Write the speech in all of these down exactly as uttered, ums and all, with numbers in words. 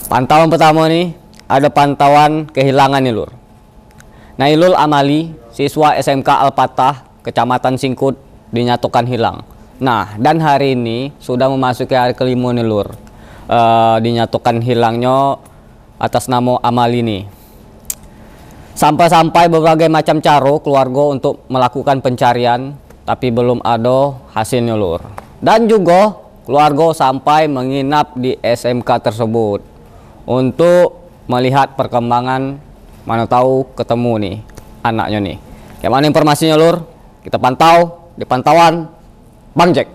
Pantauan pertama nih, ada pantauan kehilangan nih lur. Nailul Amali, siswa S M K Al-Fatah, Kecamatan Singkut, dinyatakan hilang. Nah, dan hari ini sudah memasuki hari kelima nih lur. E, dinyatakan hilangnya atas nama Amali nih. Sampai-sampai berbagai macam cara keluarga untuk melakukan pencarian, tapi belum ada hasilnya lur. Dan juga keluarga sampai menginap di S M K tersebut untuk melihat perkembangan, mana tahu ketemu nih anaknya nih. Kayak mana informasinya lur? Kita pantau di pantauan Bang Jack.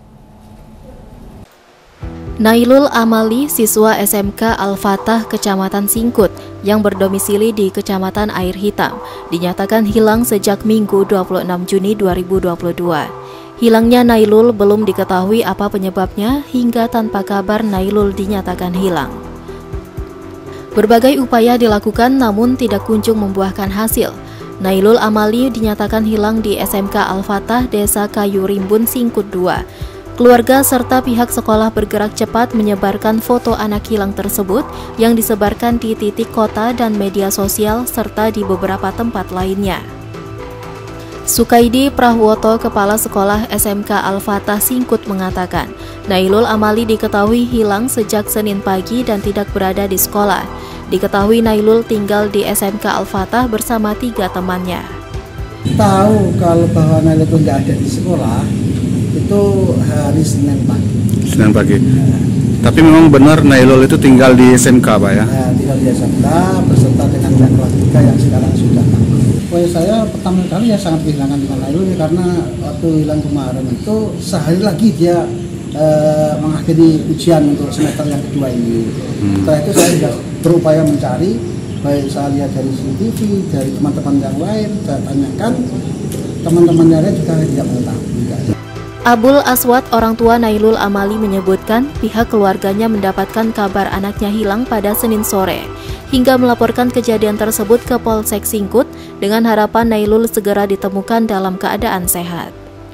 Nailul Amali, siswa S M K Al-Fatah Kecamatan Singkut yang berdomisili di Kecamatan Air Hitam, dinyatakan hilang sejak Minggu dua puluh enam Juni dua ribu dua puluh dua. Hilangnya Nailul belum diketahui apa penyebabnya hingga tanpa kabar Nailul dinyatakan hilang. Berbagai upaya dilakukan namun tidak kunjung membuahkan hasil. Nailul Amali dinyatakan hilang di S M K Al-Fatah Desa Kayu Rimbun Singkut dua. Keluarga serta pihak sekolah bergerak cepat menyebarkan foto anak hilang tersebut yang disebarkan di titik kota dan media sosial serta di beberapa tempat lainnya. Sukaidi Prahwoto, Kepala Sekolah S M K Al-Fatah Singkut mengatakan, Nailul Amali diketahui hilang sejak Senin pagi dan tidak berada di sekolah. Diketahui Nailul tinggal di S M K Al-Fatah bersama tiga temannya. Tahu kalau bahwa Nailul itu nggak ada di sekolah, itu hari Senin pagi. Senin pagi. Nah. Tapi memang benar Nailul itu tinggal di S M K, Pak ya? Nah, tinggal di S M K beserta dengan pihak kelas tiga yang sekarang sudah tahu. Oh, saya pertama kali ya sangat kehilangan dengan Nailul ya, karena waktu hilang kemarin itu sehari lagi dia eh, mengakhiri ujian untuk semester yang kedua ini. Hmm. Setelah itu saya sudah berupaya mencari, baik saya lihat dari C C T V, dari teman-teman yang lain, saya tanyakan, teman-teman yang lain juga tidak mengetahui. Abul Aswad, orang tua Nailul Amali menyebutkan pihak keluarganya mendapatkan kabar anaknya hilang pada Senin sore, hingga melaporkan kejadian tersebut ke Polsek Singkut dengan harapan Nailul segera ditemukan dalam keadaan sehat.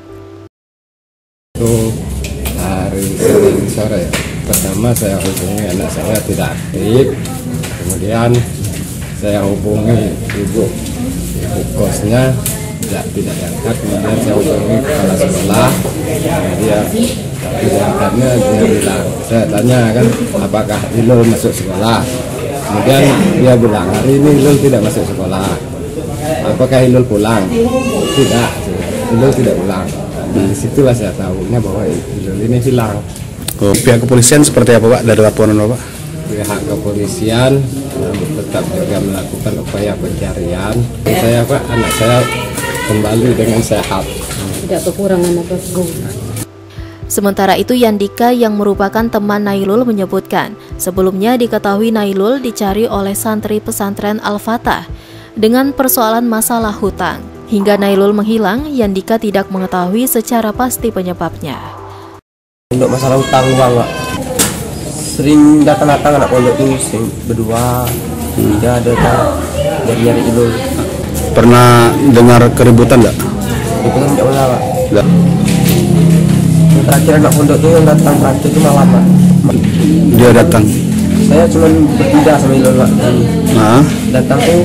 Itu hari Senin sore, pertama saya hubungi anak saya tidak aktif, kemudian saya hubungi ibu ibu kosnya tidak tidak diangkat, kemudian saya hubungi kepala sekolah, dia tidak angkatnya, dia bilang, saya tanya kan apakah Nailul masuk sekolah, kemudian dia bilang hari ini Nailul tidak masuk sekolah. Apakah Nailul pulang? Tidak, Nailul tidak pulang. Nah, disitulah saya tahunya bahwa Nailul ini hilang. Oh, pihak kepolisian seperti apa Pak dari laporan Bapak? Pihak kepolisian tetap juga melakukan upaya pencarian. Saya Pak, anak saya kembali dengan sehat. Tidak kekurangan apa kekurangan. Sementara itu Yandika yang merupakan teman Nailul menyebutkan, sebelumnya diketahui Nailul dicari oleh santri pesantren Al-Fatah dengan persoalan masalah hutang. Hingga Nailul menghilang, Yandika tidak mengetahui secara pasti penyebabnya. Untuk masalah hutang uang, Pak, sering datang-datang anak pondok itu sering berdua, tidak ada dari nyari Nailul. Pernah dengar keributan nggak? Keributan tidak pernah, Pak. Nggak. Yang terakhir anak pondok itu yang datang terakhir itu malam, Pak. Dia datang. Saya cuma bertiga sama Nailul, Pak. Nah. Datang tuh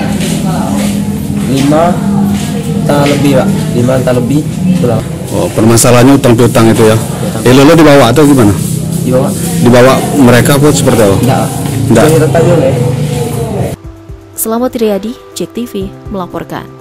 lima tak lebih, Pak. Lima tak lebih pulang. Oh, permasalahannya utang piutang itu ya? Nailul dibawa atau gimana? Dibawa. Dibawa mereka pun seperti apa? Enggak. Enggak. Selamat Riyadi, Jack T V melaporkan.